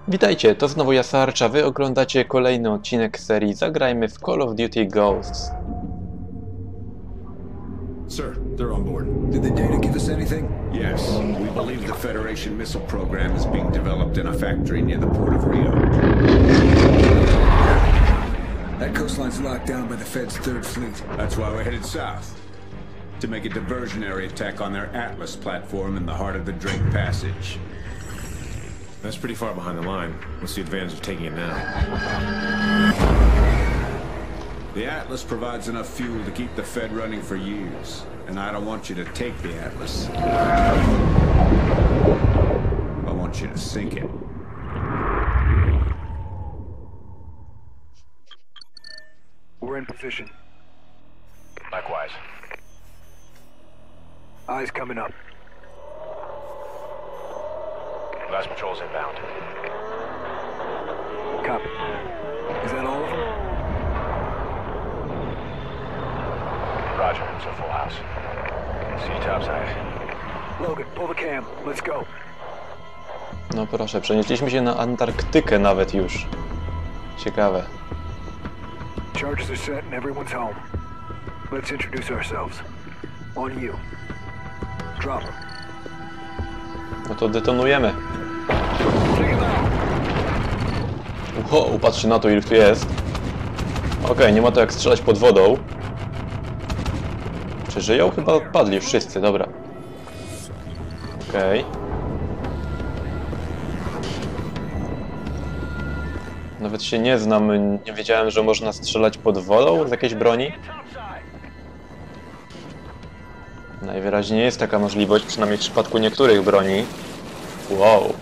Witajcie, to znowu ja, Sarcza. Wy oglądacie kolejny odcinek serii Zagrajmy w Call of Duty Ghosts. Sir, they're on board. Did the data give us anything? Yes, we believe the Federation missile program is being developed in a factory near the port of Rio. That coastline's locked down by the Fed's Third Fleet. That's why we're headed south. To make a diversionary attack on their Atlas platform in the heart of the Drake Passage. That's pretty far behind the line. What's the advantage of taking it now? The Atlas provides enough fuel to keep the Fed running for years. And I don't want you to take the Atlas. I want you to sink it. We're in position. Likewise. Eyes coming up. Last patrol's inbound. Copy. Is that all of them? Roger, it's a full house. See you topside. Logan, pull the cam. Let's go. No proszę, przenieśliśmy się na Antarktykę nawet już. Ciekawe. Charges are set and everyone's home. Let's introduce ourselves. On you. Drop 'em. No to detonujemy. Wow, patrzcie na to, ile tu jest. Okej, nie ma to jak strzelać pod wodą. Czy żyją? Chyba padli już wszyscy, dobra. Okej. Nawet się nie znam, nie wiedziałem, że można strzelać pod wodą z jakiejś broni. Najwyraźniej jest taka możliwość, przynajmniej w przypadku niektórych broni. Wow.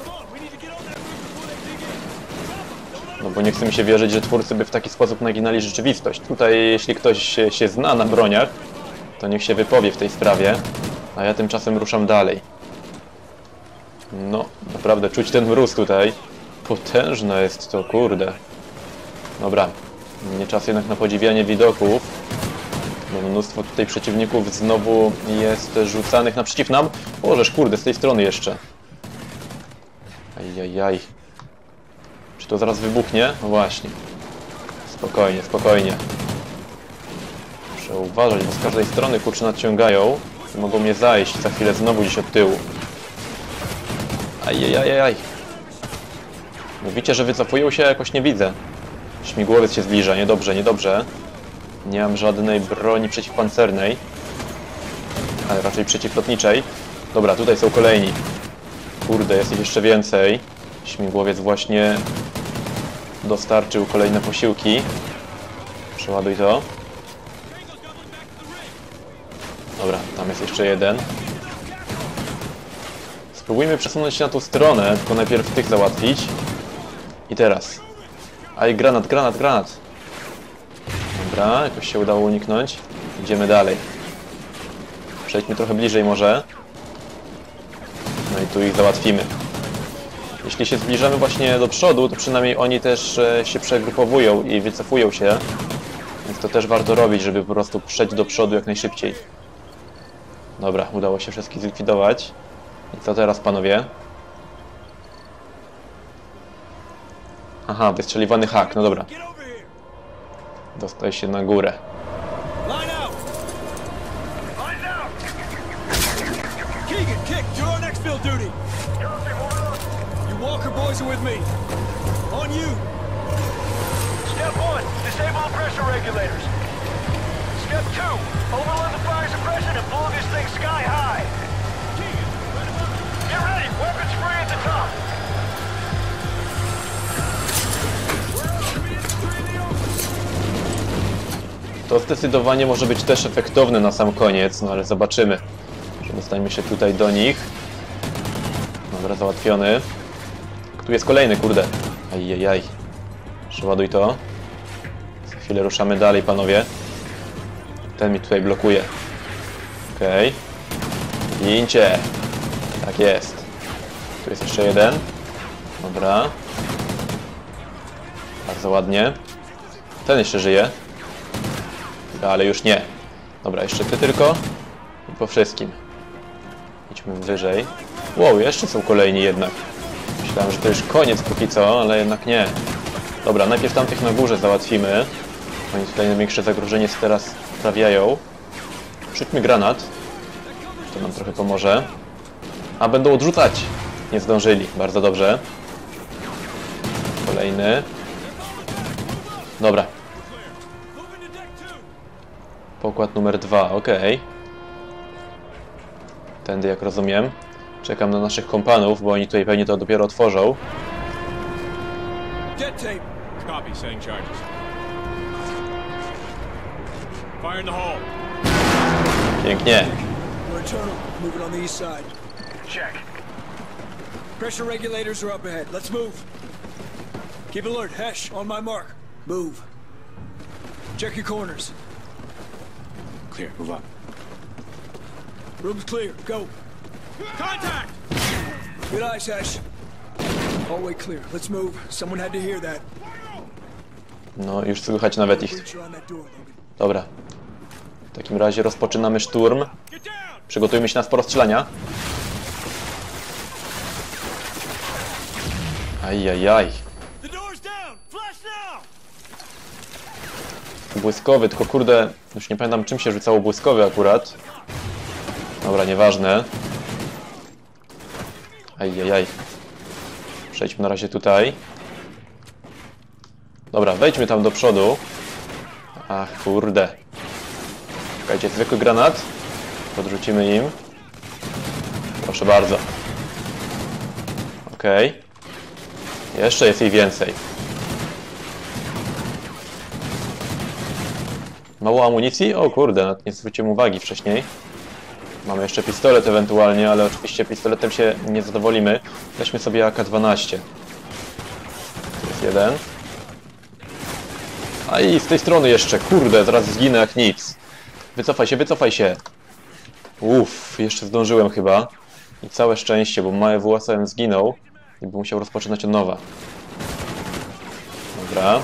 No bo nie chce mi się wierzyć, że twórcy by w taki sposób naginali rzeczywistość. Tutaj, jeśli ktoś się zna na broniach, to niech się wypowie w tej sprawie, a ja tymczasem ruszam dalej. No, naprawdę czuć ten mróz tutaj. Potężne jest to, kurde. Dobra, nie czas jednak na podziwianie widoków, bo mnóstwo tutaj przeciwników znowu jest rzucanych naprzeciw nam. Bożeż, kurde, z tej strony jeszcze. Ajajaj. Czy to zaraz wybuchnie? No właśnie. Spokojnie, spokojnie. Muszę uważać, bo z każdej strony kurczę nadciągają i mogą mnie zajść za chwilę znowu gdzieś od tyłu. Ajajajaj. Mówicie, że wycofują się? Jakoś nie widzę. Śmigłowiec się zbliża, niedobrze, niedobrze. Nie mam żadnej broni przeciwpancernej, ale raczej przeciwlotniczej. Dobra, tutaj są kolejni. Kurde, jest ich jeszcze więcej. Śmigłowiec właśnie dostarczył kolejne posiłki. Przeładuj to. Dobra, tam jest jeszcze jeden. Spróbujmy przesunąć się na tą stronę, tylko najpierw tych załatwić. I teraz. Aj, granat, granat, granat. Dobra, jakoś się udało uniknąć. Idziemy dalej. Przejdźmy trochę bliżej może. No i tu ich załatwimy. Jeśli się zbliżamy właśnie do przodu, to przynajmniej oni też się przegrupowują i wycofują się. Więc to też warto robić, żeby po prostu przejść do przodu jak najszybciej. Dobra, udało się wszystkich zlikwidować. I co teraz, panowie? Aha, wystrzeliwany hak, no dobra. Dostaje się na górę. Keegan, kick, you're on exfil duty. You Walker boys are with me. On you. Step 1, disable the pressure regulators. Step 2, overload the fire suppression and blow this thing sky high. Get ready, weapons free at the top. To zdecydowanie może być też efektowne na sam koniec, no ale zobaczymy. Przedostańmy się tutaj do nich. Dobra, załatwiony. Tu jest kolejny, kurde. Ajajaj. Przeładuj to. Za chwilę ruszamy dalej, panowie. Ten mi tutaj blokuje. Okej. Gincie. Tak jest. Tu jest jeszcze jeden. Dobra. Bardzo ładnie. Ten jeszcze żyje. Ale już nie. Dobra, jeszcze ty tylko. I po wszystkim. Idźmy wyżej. Wow, jeszcze są kolejni jednak. Myślałem, że to już koniec póki co, ale jednak nie. Dobra, najpierw tamtych na górze załatwimy. Oni tutaj największe zagrożenie teraz sprawiają. Rzućmy granat. To nam trochę pomoże. A, będą odrzucać. Nie zdążyli. Bardzo dobrze. Kolejny. Dobra. Pokład numer 2, ok. Tędy, jak rozumiem. Czekam na naszych kompanów, bo oni tutaj pewnie to dopiero otworzą. Dead tape. Copy, setting charges. Fire in the hole. Pięknie. We're internal. Moving on the east side. Check. Pressure regulators are up ahead. Let's move. Keep alert. Hesh, on my mark. Move. Check your corners. Clear, move up. Room's clear. Go. Contact! Good eyes, Hesh. Hallway clear. Let's move. Someone had to hear that. No, już słychać nawet ich. Breacher on that door, Logan. Dobra. W takim razie rozpoczynamy szturm. Przygotujmy się na sporo strzelania. Ajajaj. The door's down. Flash now. Błyskowy, tylko kurde, już nie pamiętam czym się rzucało błyskowy akurat. Dobra, nieważne. Ajajaj. Przejdźmy na razie tutaj. Dobra, wejdźmy tam do przodu. Ach, kurde. Czekajcie, zwykły granat. Podrzucimy im. Proszę bardzo. Okej. Jeszcze jest jej więcej. Mało amunicji? O kurde, nawet nie zwróciłem uwagi wcześniej. Mamy jeszcze pistolet ewentualnie, ale oczywiście pistoletem się nie zadowolimy. Weźmy sobie AK-12. Tu jest jeden. A i z tej strony jeszcze, kurde, zaraz zginę jak nic. Wycofaj się, wycofaj się. Uff, jeszcze zdążyłem chyba. I całe szczęście, bo mały WSM zginął i by musiał rozpoczynać od nowa. Dobra.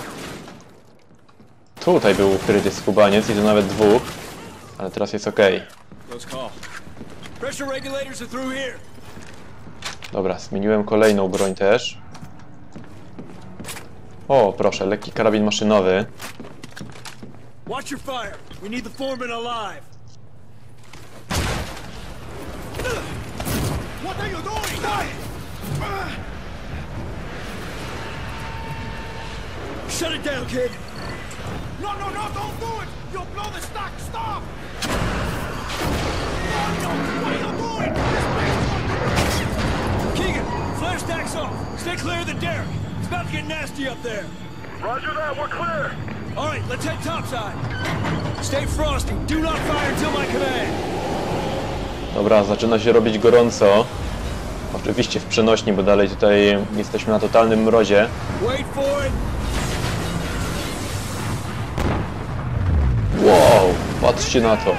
Tutaj był ukryty skubaniec i to nawet dwóch. Ale teraz jest ok. Close call. Pressure regulators are through here. Dobra, zmieniłem kolejną broń też. O, proszę, lekki karabin maszynowy. Watch your fire. We need the foreman alive. What are you doing? Shut it down, kid. No, don't do it! You'll blow the stock! Stop! No, what are you doing? Keegan, flare stacks off. Stay clear of the derrick. It's about to get nasty up there. Roger that, we're clear! All right, let's head topside. Stay frosty. Do not fire until my command. Dobra, zaczyna się robić gorąco. Oczywiście w przenośni, bo dalej tutaj jesteśmy na totalnym mrozie. Wait for it. Wow, patrzcie na to.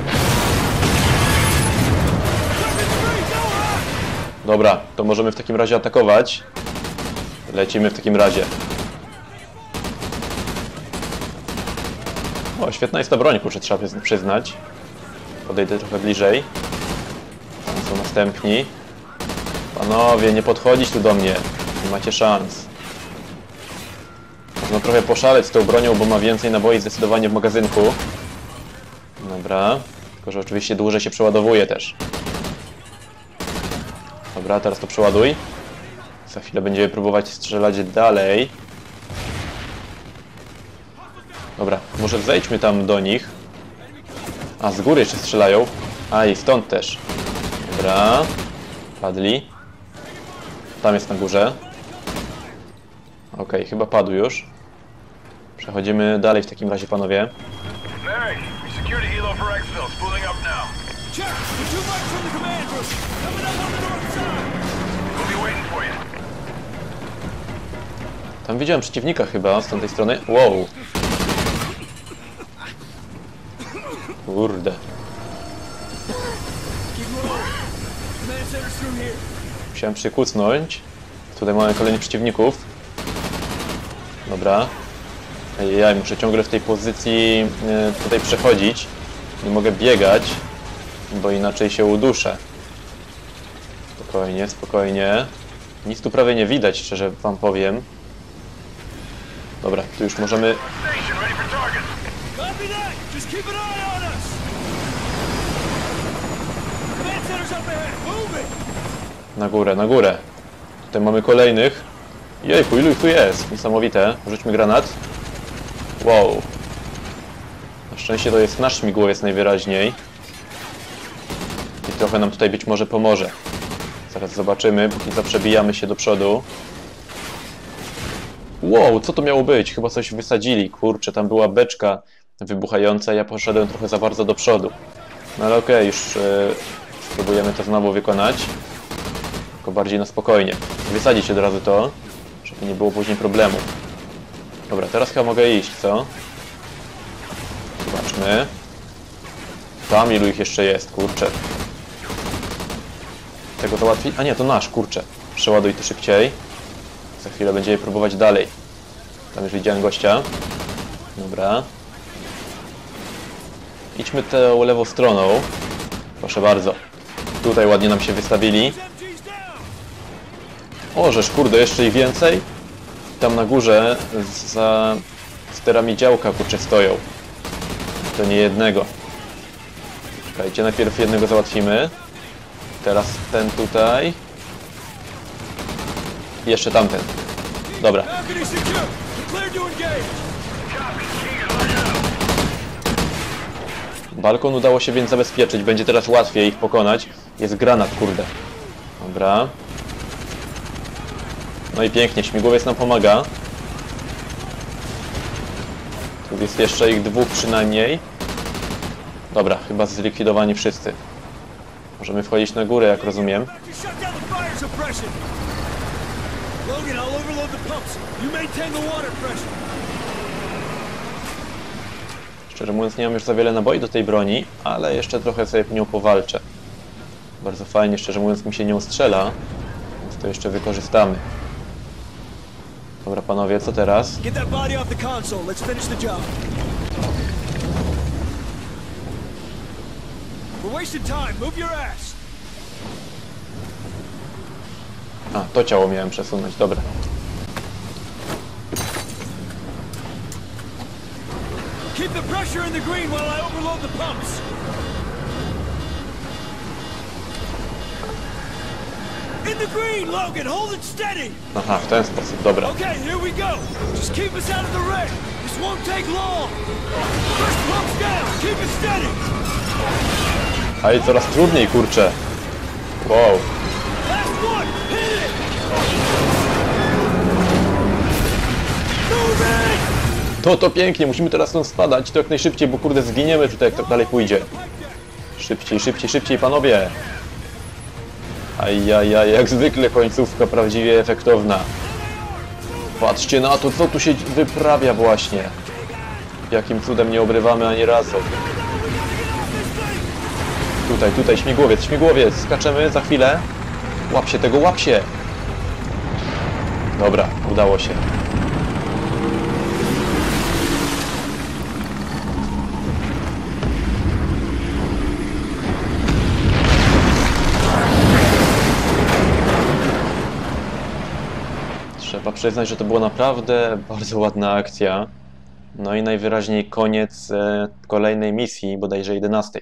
Dobra, to możemy w takim razie atakować. Lecimy w takim razie. O, świetna jest ta broń, kurczę, trzeba przyznać. Podejdę trochę bliżej. Tam są następni. Panowie, nie podchodzić tu do mnie. Nie macie szans. Można trochę poszaleć z tą bronią, bo ma więcej naboi zdecydowanie w magazynku. Dobra. Tylko że oczywiście dłużej się przeładowuje też. Dobra, teraz to przeładuj. Za chwilę będziemy próbować strzelać dalej. Dobra, może zejdźmy tam do nich. A, z góry jeszcze strzelają. A, i stąd też. Dobra. Padli. Tam jest na górze. Okej, chyba padł już. Przechodzimy dalej w takim razie, panowie. Mary, we secured a helo for exfil. Spooling up now. Check. We're 2 miles from the command room. Coming up on the north side. We'll be waiting for you. Tam widziałem przeciwnika chyba z tamtej strony. Wow. Kurde. Keep moving. Command center's through here. Musiałem przykucnąć. Tutaj mamy kolejnych przeciwników. Dobra. Ejej, muszę ciągle w tej pozycji tutaj przechodzić. Nie mogę biegać, bo inaczej się uduszę. Spokojnie, spokojnie. Nic tu prawie nie widać, szczerze wam powiem. Dobra, tu już możemy... Station, ready for target. Copy that! Just keep an eye on us! Command center's up ahead! Move it! Na górę, na górę. Tutaj mamy kolejnych. Jejku, ilu ich tu jest? Niesamowite. Rzućmy granat. Wow. Na szczęście to jest nasz śmigłowiec najwyraźniej. I trochę nam tutaj być może pomoże. Zaraz zobaczymy, póki co przebijamy się do przodu. Wow, co to miało być? Chyba coś wysadzili. Kurczę, tam była beczka wybuchająca, ja poszedłem trochę za bardzo do przodu. No ale okej, już spróbujemy to znowu wykonać. Tylko bardziej na spokojnie. Wysadzić od razu to, żeby nie było później problemu. Dobra, teraz chyba mogę iść, co? Zobaczmy. Tam ilu ich jeszcze jest, kurczę. Tego załatwi... A nie, to nasz, kurczę. Przeładuj to szybciej. Za chwilę będziemy próbować dalej. Tam już widziałem gościa. Dobra. Idźmy tą lewą stroną. Proszę bardzo. Tutaj ładnie nam się wystawili. O, żeż kurde, jeszcze ich więcej. Tam na górze za sterami działka, kurczę, stoją. To nie jednego. Czekajcie, najpierw jednego załatwimy. Teraz ten tutaj. I jeszcze tamten. Dobra. Balkon udało się więc zabezpieczyć. Będzie teraz łatwiej ich pokonać. Jest granat, kurde. Dobra. No i pięknie, śmigłowiec nam pomaga. Tu jest jeszcze ich dwóch przynajmniej. Dobra, chyba zlikwidowani wszyscy. Możemy wchodzić na górę, jak rozumiem. Szczerze mówiąc, nie mam już za wiele naboi do tej broni, ale jeszcze trochę sobie nią powalczę. Bardzo fajnie, szczerze mówiąc, mi się nią strzela, więc to jeszcze wykorzystamy. Dobra, panowie, co teraz? Get that body off the console. Let's finish the job. We're wasting time. Move your ass. A, to ciało miałem przesunąć, dobra. Keep the pressure in the green while I overload the pumps. In the green, Logan. Hold it steady. Aha, w ten sposób, dobra. Okay, here we go. Just keep us out of the red. This won't take long. First pump's down. Keep it steady. A i coraz trudniej, kurczę. Wow. Last one. Hit it. Move it. To pięknie, musimy teraz stąd spadać, to jak najszybciej, bo kurde zginiemy tutaj, jak tak dalej pójdzie. Szybciej, szybciej, szybciej, panowie. Ajajaj, jak zwykle końcówka prawdziwie efektowna. Patrzcie na to, co tu się wyprawia właśnie. Jakim cudem nie obrywamy ani razu. Tutaj, śmigłowiec, śmigłowiec. Skaczemy za chwilę. Łap się tego, łap się. Dobra, udało się. Trzeba przyznać, że to była naprawdę bardzo ładna akcja. No i najwyraźniej koniec kolejnej misji, bodajże 11.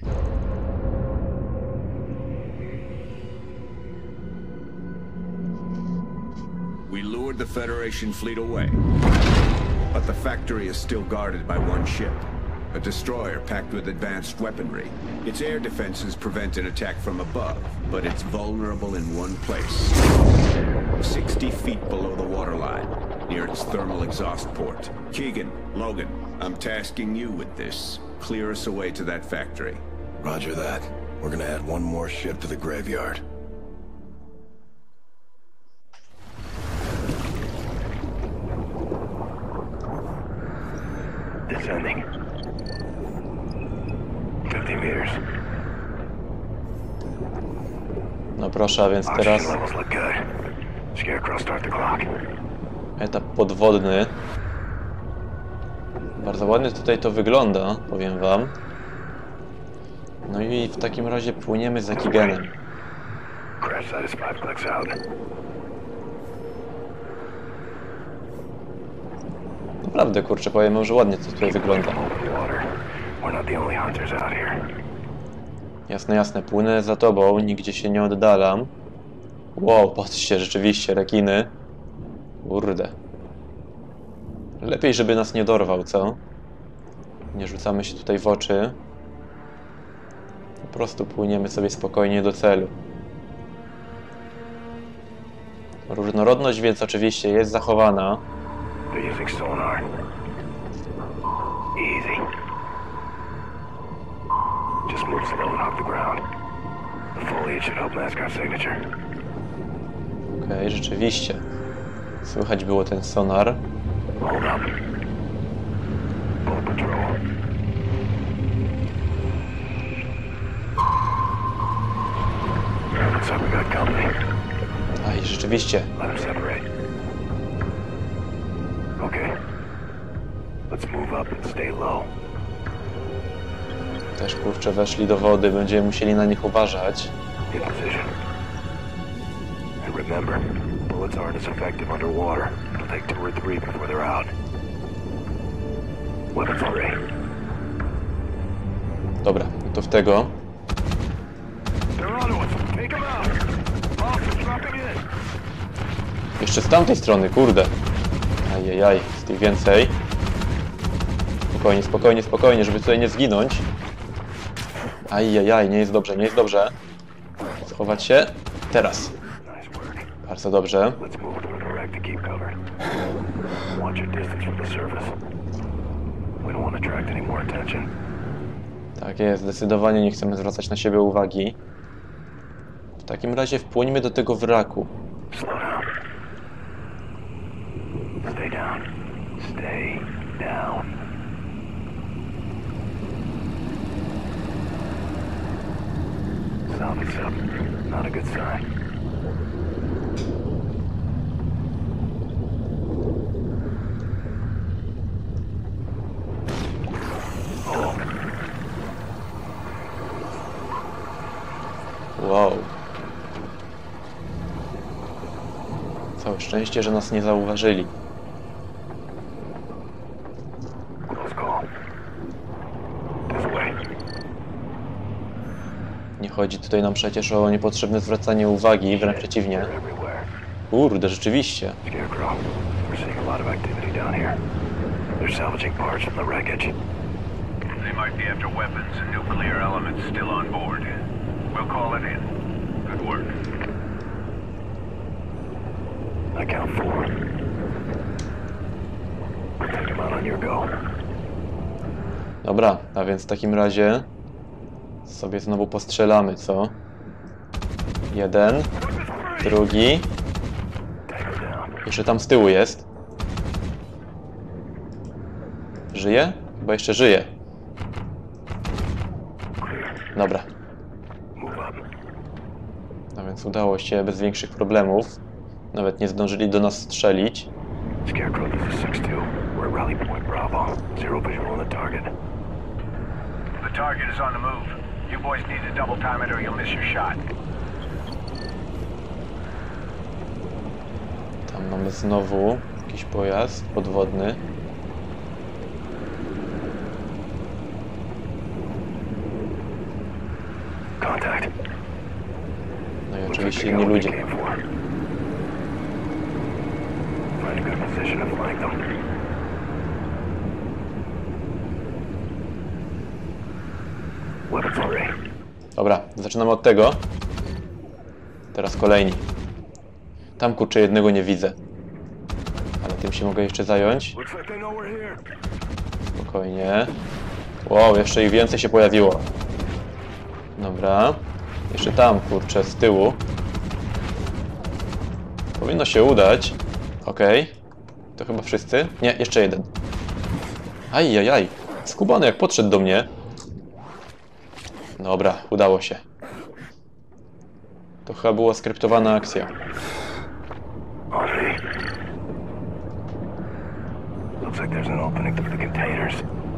We lured the Federation fleet away, but the factory is still guarded by one ship, a destroyer packed with advanced weaponry. Its air defenses prevent an attack from above, but it's vulnerable in one place. 60 feet below the waterline, near its thermal exhaust port. Keegan, Logan, I'm tasking you with this. Clear us away to that factory. Roger that. We're gonna add one more ship to the graveyard. Descending. 50 meters. No proszę, a więc teraz Oxygen levels look good. Scarecrow, start the clock. etap podwodny. Bardzo ładnie tutaj to wygląda, powiem wam. No i w takim razie płyniemy za Keeganem. Crash satisfied, clicks out. Naprawdę, kurczę, powiem, że ładnie to tutaj wygląda. Water. We're not the only hunters out here. Jasne, jasne, płynę za tobą, nigdzie się nie oddalam. Wow, patrzcie, rzeczywiście, rekiny. Kurde. Lepiej, żeby nas nie dorwał, co? Nie rzucamy się tutaj w oczy. Po prostu płyniemy sobie spokojnie do celu. Różnorodność więc oczywiście jest zachowana. They're using sonar. Easy. Just move slow and off the ground. The foliage should help mask our signature. Okej, rzeczywiście. Słychać było ten sonar. Hold up. Boat patrol. Looks like we got company. A i rzeczywiście. Let them separate. Okay. Let's move up and stay low. Też kurczę weszli do wody, będziemy musieli na nich uważać. In position. And remember, bullets aren't as effective underwater. It'll take 2 or 3 before they're out. Weapons ready. Dobra, no to w tego. They're on us. Take them out. Officers dropping in. Jeszcze z tamtej strony, kurde. Ajajaj, jest tych więcej. Spokojnie, spokojnie, spokojnie, żeby tutaj nie zginąć. Ajajaj, nie jest dobrze, nie jest dobrze. Schować się. Teraz. Nice work. Bardzo dobrze. Let's move to a direct to keep covered. Watch your distance from the surface. We don't want to attract any more attention. Tak jest, zdecydowanie nie chcemy zwracać na siebie uwagi. W takim razie wpłyńmy do tego wraku. Slow down. Stay down. Stay down. Something's up. Not a good sign. Wow. Całe szczęście, że nas nie zauważyli. Close call. This way. Nie chodzi tutaj nam przecież o niepotrzebne zwracanie uwagi, wręcz przeciwnie. They're everywhere. Kurde, rzeczywiście. Scarecrow, we're seeing a lot of activity down here. They're salvaging parts from the wreckage. They might be after weapons and nuclear elements still on board. We'll call it in. Good work. I count 4. Take them out on your go. Dobra, a więc w takim razie sobie znowu postrzelamy, co? Jeden, drugi. Take her down. Jeszcze tam z tyłu jest. Żyje? Chyba jeszcze żyje. Dobra. Move up. A więc udało się bez większych problemów. Nawet nie zdążyli do nas strzelić. Scarecrow, this is 6-2. We're at Rally Point Bravo. Zero visual on the target. The target is on the move. You boys need to double time it or you'll miss your shot. Tam mamy znowu jakiś pojazd podwodny. Contact. No i Looks like oczywiście they inni got what they ludzie. came for. Find a good position to flank them. Weapons ready. Dobra, zaczynamy od tego. Teraz kolejni. Tam kurczę jednego nie widzę. Ale tym się mogę jeszcze zająć. Looks like they know we're here. Spokojnie. Wow, jeszcze ich więcej się pojawiło. Dobra. Jeszcze tam, kurczę, z tyłu. Powinno się udać. Okej. To chyba wszyscy? Nie, jeszcze jeden. Ajajaj. Skubany jak podszedł do mnie. Dobra, udało się. To chyba była skryptowana akcja. On me. Looks like there's an opening through the containers.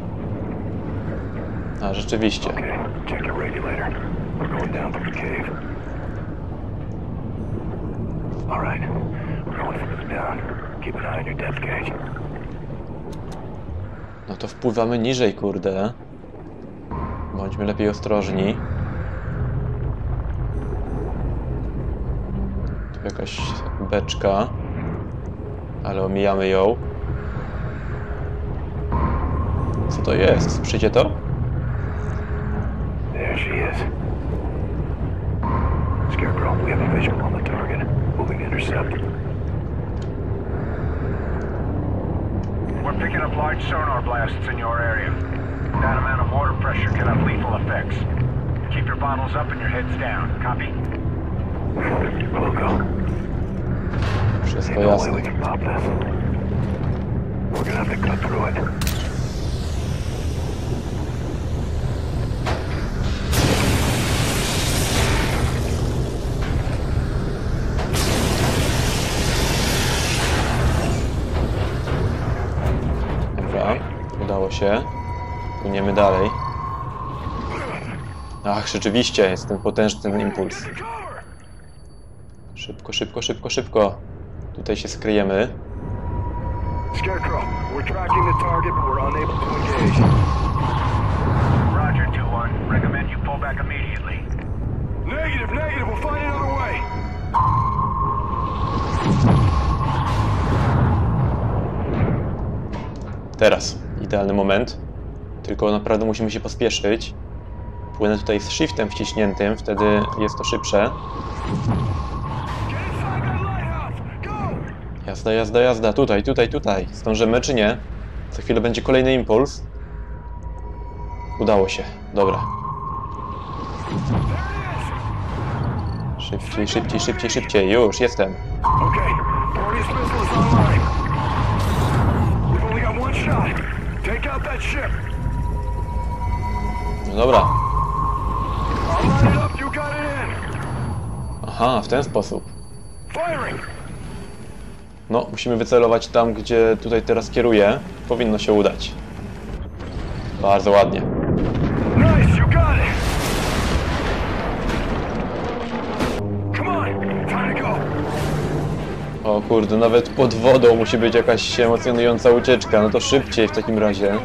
A, rzeczywiście. Okay, check your regulator. We're going down through the cave. All right, we're going further down. Keep an eye on your depth gauge. No to wpływamy niżej, kurde. Bądźmy lepiej ostrożni. Tu jakaś beczka. Ale omijamy ją. Co to jest? Słyszycie to? There she is. Scarecrow, we have a visual on the target. Moving to intercept. We're picking up large sonar blasts in your area. That amount of water pressure can have lethal effects. Keep your bottles up and your heads down. Copy? Loco. Wszystko No way jasne. we can pop this. We're gonna have to cut through it. Dobra, udało się. Płyniemy dalej. Ach, rzeczywiście, jest ten potężny ten impuls. Szybko, szybko, szybko, szybko. Tutaj się skryjemy. Scarecrow, we're tracking the target, but we're unable to engage. Roger, 2-1. Recommend you pull back immediately. Negative, negative. We'll find another way. Teraz. Idealny moment. Tylko naprawdę musimy się pospieszyć. Płynę tutaj z shiftem wciśniętym, wtedy jest to szybsze. Jazda, jazda, jazda. Tutaj, tutaj, tutaj. Zdążymy czy nie? Za chwilę będzie kolejny impuls. Udało się. Dobra. Szybciej, szybciej, szybciej, szybciej. Już, jestem. Okay, Proteus missile is online. We've only got one shot. Take out that ship. No dobra. I'll line it up. You got it in. Aha, w ten sposób. Firing. No, musimy wycelować tam, gdzie tutaj teraz kieruję. Powinno się udać. Bardzo ładnie. Nice, you got it. Come on, time to go. O kurde, nawet pod wodą musi być jakaś emocjonująca ucieczka. No to szybciej w takim razie. Copy 6-2.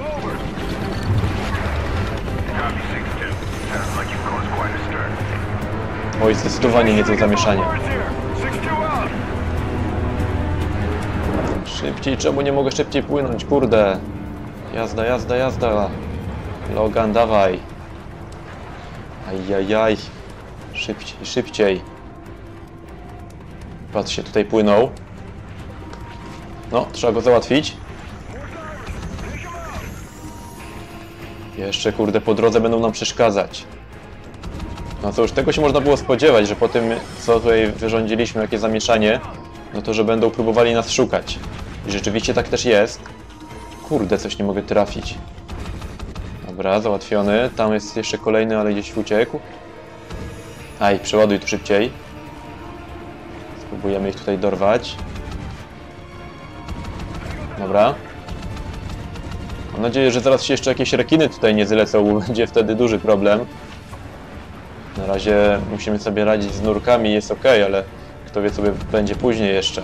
Sounds like you've caused quite a stir. Oj, zdecydowanie nie to zamieszanie. Forwards here. 6-2 out. Szybciej, czemu nie mogę szybciej płynąć? Kurde. Jazda, jazda, jazda. Logan, dawaj. Ajajaj. Szybciej, szybciej. Patrzcie, tutaj płynął. No, trzeba go załatwić. Jeszcze, kurde, po drodze będą nam przeszkadzać. No cóż, tego się można było spodziewać, że po tym, co tutaj wyrządziliśmy, jakie zamieszanie, no to, że będą próbowali nas szukać. I rzeczywiście tak też jest. Kurde, coś nie mogę trafić. Dobra, załatwiony. Tam jest jeszcze kolejny, ale gdzieś uciekł. Aj, przeładuj tu szybciej. Spróbujemy ich tutaj dorwać. Dobra. Mam nadzieję, że zaraz się jeszcze jakieś rekiny tutaj nie zlecą, bo będzie wtedy duży problem. Na razie musimy sobie radzić z nurkami, jest ok, ale kto wie, co będzie później jeszcze.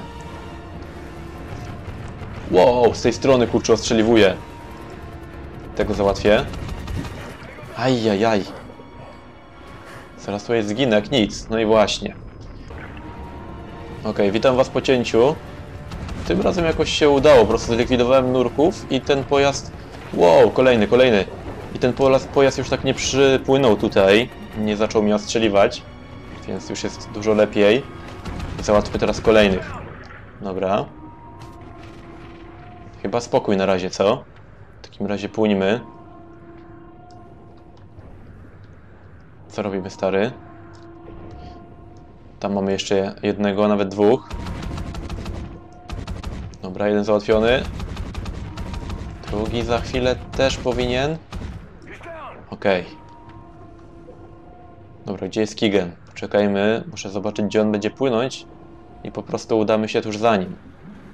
Wow, z tej strony kurczę ostrzeliwuję. Tego załatwię. Ajajaj. Zaraz tutaj zginę jak nic. No i właśnie. Ok, witam was po cięciu. Tym razem jakoś się udało. Po prostu zlikwidowałem nurków i ten pojazd... Wow, kolejny, kolejny. I ten pojazd już tak nie przypłynął tutaj. Nie zaczął mnie ostrzeliwać. Więc już jest dużo lepiej. I załatwmy teraz kolejnych. Dobra. Chyba spokój na razie, co? W takim razie płyńmy. Co robimy, stary? Tam mamy jeszcze jednego, nawet dwóch. Dobra, jeden załatwiony. Drugi za chwilę też powinien. Okej. Dobra, gdzie jest Keegan? Poczekajmy, muszę zobaczyć, gdzie on będzie płynąć. I po prostu udamy się tuż za nim.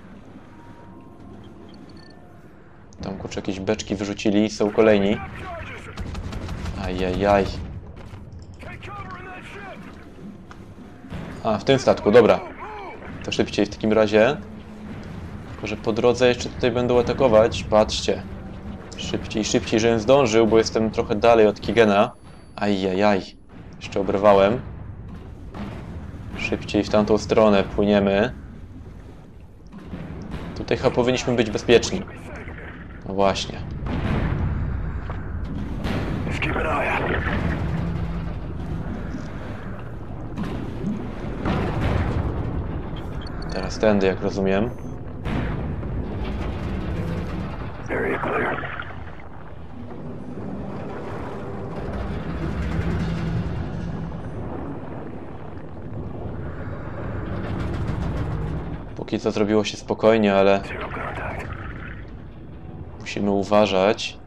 Tam kurczę jakieś beczki wyrzucili, są kolejni. Ajajaj. A, w tym statku, dobra. To szybciej w takim razie. Tylko że po drodze jeszcze tutaj będą atakować. Patrzcie. Szybciej, żebym zdążył, bo jestem trochę dalej od Keegana. Ajajaj. Jeszcze obrywałem. Szybciej w tamtą stronę płyniemy. Tutaj chyba powinniśmy być bezpieczni. No właśnie. Just keep an eye out. Teraz tędy, jak rozumiem. Area clear. Póki co zrobiło się spokojnie, ale Zero contact. musimy uważać.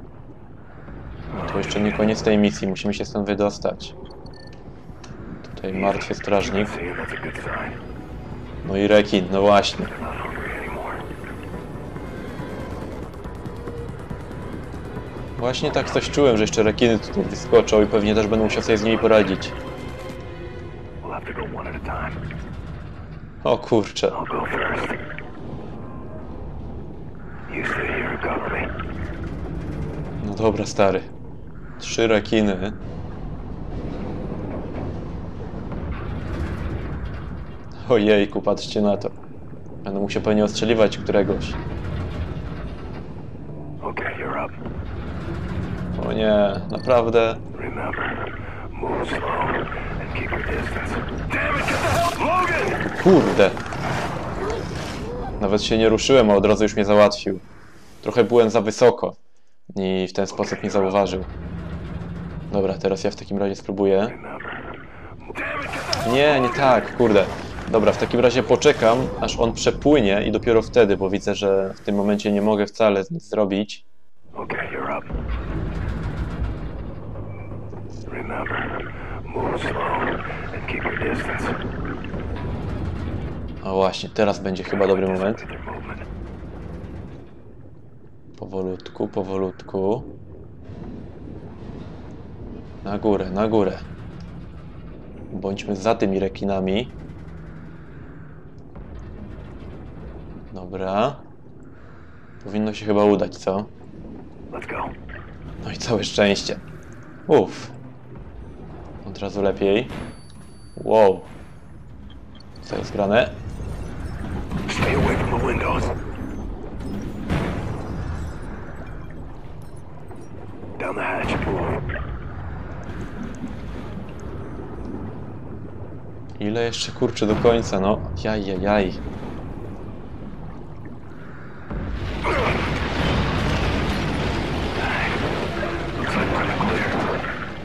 To jeszcze nie koniec tej misji, musimy się stąd wydostać. Tutaj martwy strażnik. See, that's a good sign. No i rekin, no właśnie. Not hungry anymore. Właśnie tak coś czułem, że jeszcze rekiny tutaj wyskoczą i pewnie też będę musiał sobie z nimi poradzić. We'll have to go one at a time. O kurczę. I'll go first. You stay here and cover me. No dobra, stary. 3 rekiny. Ojejku, patrzcie na to. Będę musiał pewnie ostrzeliwać któregoś. Okay, you're up. O nie, naprawdę. Remember, move slow and keep your distance. Damn it, get the hell, Logan! Kurde. Nawet się nie ruszyłem, a od razu już mnie załatwił. Trochę byłem za wysoko i w ten sposób nie zauważył. Dobra, teraz ja w takim razie spróbuję. Nie, nie tak, kurde. Dobra, w takim razie poczekam, aż on przepłynie i dopiero wtedy, bo widzę, że w tym momencie nie mogę wcale nic zrobić. Okay, you're up. Remember, move slow and keep your distance. O właśnie, teraz będzie chyba dobry moment. Their movement. Powolutku, powolutku. Na górę, na górę. Bądźmy za tymi rekinami. Dobra. Powinno się chyba udać, co? Let's go. No i całe szczęście. Uff. Od razu lepiej. Wow. Co jest grane? Stay away from the windows. Down the hatch, move. Ile jeszcze kurczę do końca, no. Jaj. Looks like we're in the clear.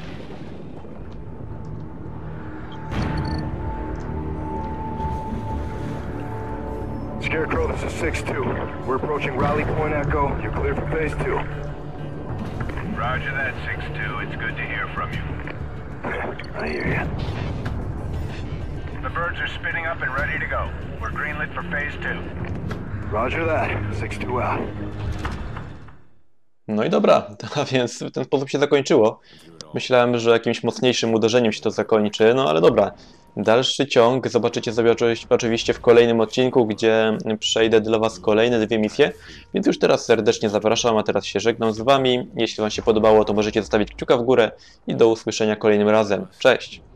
Scarecrow, this is 6-2. We're approaching Raleigh Point Echo. You're clear for phase 2. Roger that, 6-2. It's good to hear from you. I hear you. The birds are spinning up and ready to go. We're greenlit for phase 2. Roger that. 6-2 out. No i dobra, a więc w ten sposób się zakończyło. Myślałem, że jakimś mocniejszym uderzeniem się to zakończy, no ale dobra. Dalszy ciąg zobaczycie sobie oczywiście w kolejnym odcinku, gdzie przejdę dla Was kolejne 2 misje, więc już teraz serdecznie zapraszam, a teraz się żegnam z Wami. Jeśli Wam się podobało, to możecie zostawić kciuka w górę i do usłyszenia kolejnym razem. Cześć!